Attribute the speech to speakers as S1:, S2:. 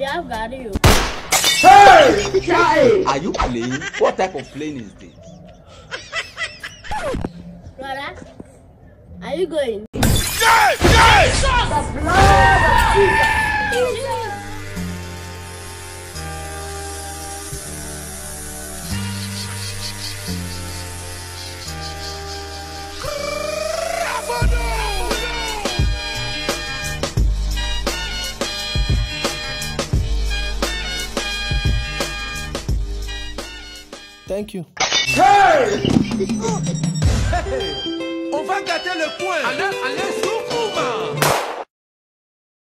S1: We have Gario.
S2: Hey! Guy! Are you playing? What type of plane is this?
S1: Brother, are you going?
S3: Yeah! Yeah!
S1: The blood of Jesus.
S4: Thank you.
S3: Hey! On va gâter le coin. Allez, allez, Soukouma.